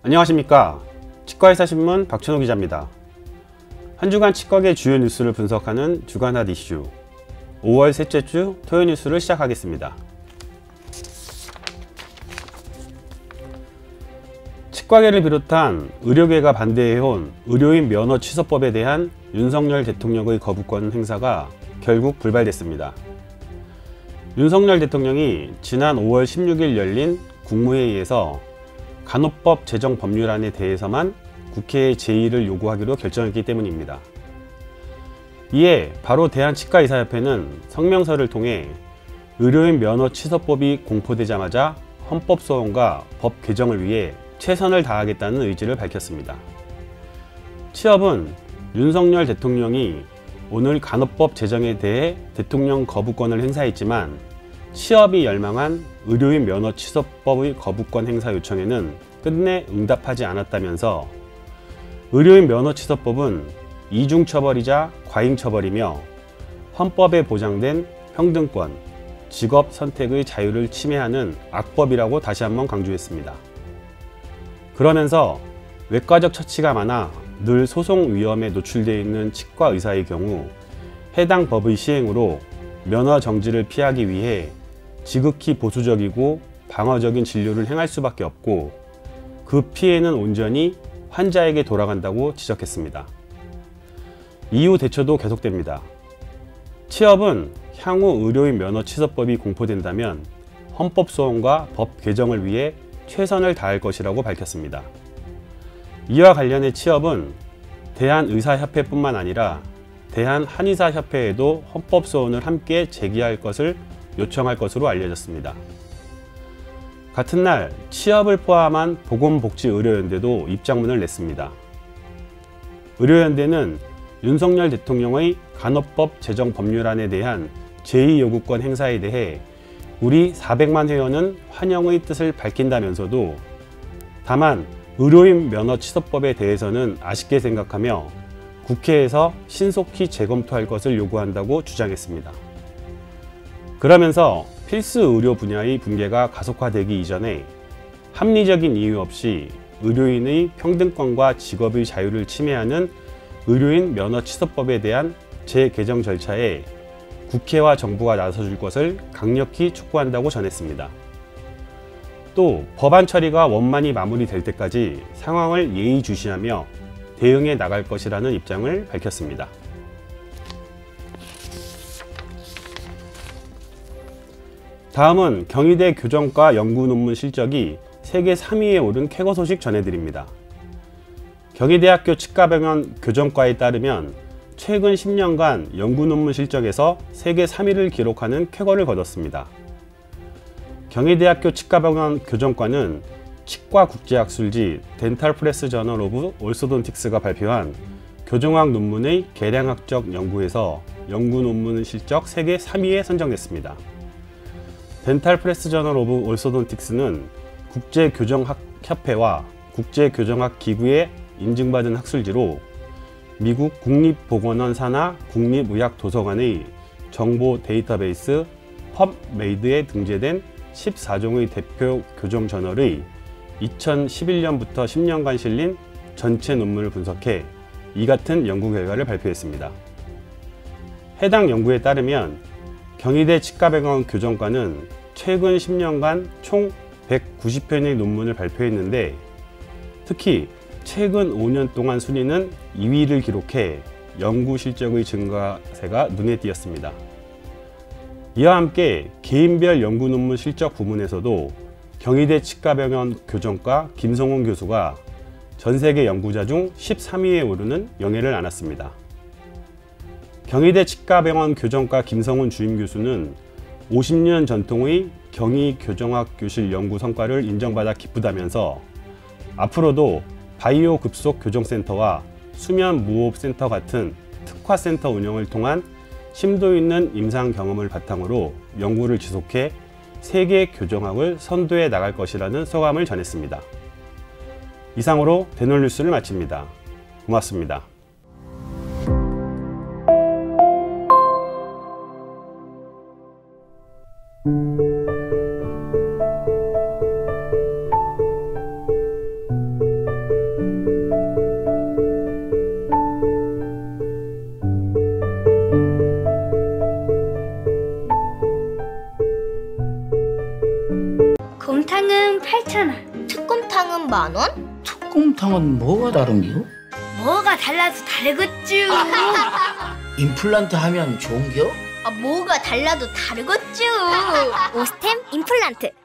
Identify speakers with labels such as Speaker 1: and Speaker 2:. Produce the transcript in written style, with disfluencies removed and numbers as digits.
Speaker 1: 안녕하십니까. 치과의사신문 박준호 기자입니다. 한 주간 치과계 주요 뉴스를 분석하는 주간 핫 이슈 5월 셋째 주 토요 뉴스를 시작하겠습니다. 치과계를 비롯한 의료계가 반대해온 의료인 면허 취소법에 대한 윤석열 대통령의 거부권 행사가 결국 불발됐습니다. 윤석열 대통령이 지난 5월 16일 열린 국무회의에서 간호법 제정 법률안에 대해서만 국회의 제의를 요구하기로 결정했기 때문입니다. 이에 바로 대한치과의사협회는 성명서를 통해 의료인 면허 취소법이 공포되자마자 헌법소원과 법 개정을 위해 최선을 다하겠다는 의지를 밝혔습니다. 취업은 윤석열 대통령이 오늘 간호법 제정에 대해 대통령 거부권을 행사했지만 취업이 열망한 의료인 면허 취소법의 거부권 행사 요청에는 끝내 응답하지 않았다면서 의료인 면허 취소법은 이중처벌이자 과잉처벌이며 헌법에 보장된 평등권, 직업 선택의 자유를 침해하는 악법이라고 다시 한번 강조했습니다. 그러면서 외과적 처치가 많아 늘 소송 위험에 노출되어 있는 치과 의사의 경우 해당 법의 시행으로 면허 정지를 피하기 위해 지극히 보수적이고 방어적인 진료를 행할 수밖에 없고 그 피해는 온전히 환자에게 돌아간다고 지적했습니다. 이후 대처도 계속됩니다. 취업은 향후 의료인 면허 취소법이 공포된다면 헌법소원과 법 개정을 위해 최선을 다할 것이라고 밝혔습니다. 이와 관련해 취업은 대한의사협회뿐만 아니라 대한한의사협회에도 헌법소원을 함께 제기할 것을 요청할 것으로 알려졌습니다. 같은 날 취업을 포함한 보건복지의료연대도 입장문을 냈습니다. 의료연대는 윤석열 대통령의 간호법 제정 법률안에 대한 제2요구권 행사에 대해 우리 400만 회원은 환영의 뜻을 밝힌다면서도 다만 의료인 면허 취소법에 대해서는 아쉽게 생각하며 국회에서 신속히 재검토할 것을 요구한다고 주장했습니다. 그러면서 필수 의료 분야의 붕괴가 가속화되기 이전에 합리적인 이유 없이 의료인의 평등권과 직업의 자유를 침해하는 의료인 면허 취소법에 대한 재개정 절차에 국회와 정부가 나서줄 것을 강력히 촉구한다고 전했습니다. 또 법안 처리가 원만히 마무리될 때까지 상황을 예의주시하며 대응해 나갈 것이라는 입장을 밝혔습니다. 다음은 경희대 교정과 연구 논문 실적이 세계 3위에 오른 쾌거 소식 전해드립니다. 경희대학교 치과병원 교정과에 따르면 최근 10년간 연구 논문 실적에서 세계 3위를 기록하는 쾌거를 거뒀습니다. 경희대학교 치과병원 교정과는 치과국제학술지 덴탈 프레스 저널 오브 올소돈틱스가 발표한 교정학 논문의 계량학적 연구에서 연구 논문 실적 세계 3위에 선정됐습니다. 덴탈 프레스 저널 오브 올소돈틱스는 국제교정학협회와 국제교정학기구에 인증받은 학술지로 미국 국립보건원 산하 국립의학도서관의 정보 데이터베이스 펍메이드에 등재된 14종의 대표 교정 저널의 2011년부터 10년간 실린 전체 논문을 분석해 이 같은 연구 결과를 발표했습니다. 해당 연구에 따르면 경희대 치과병원 교정과는 최근 10년간 총 190편의 논문을 발표했는데 특히 최근 5년 동안 순위는 2위를 기록해 연구 실적의 증가세가 눈에 띄었습니다. 이와 함께 개인별 연구 논문 실적 부문에서도 경희대 치과병원 교정과 김성훈 교수가 전 세계 연구자 중 13위에 오르는 영예를 안았습니다. 경희대 치과병원 교정과 김성훈 주임 교수는 50년 전통의 경희교정학 교실 연구 성과를 인정받아 기쁘다면서 앞으로도 바이오 급속 교정센터와 수면 무호흡센터 같은 특화센터 운영을 통한 심도 있는 임상 경험을 바탕으로 연구를 지속해 세계 교정학을 선도해 나갈 것이라는 소감을 전했습니다. 이상으로 대놀 뉴스를 마칩니다. 고맙습니다.
Speaker 2: 명탕은 8,000원.
Speaker 3: 특곰탕은 10,000원?
Speaker 4: 특곰탕은 뭐가 다른겨?
Speaker 2: 뭐가 달라서 다르겠쥬.
Speaker 4: 임플란트 하면 좋은겨?
Speaker 3: 뭐가 달라도 다르겠죠.
Speaker 5: 오스템 임플란트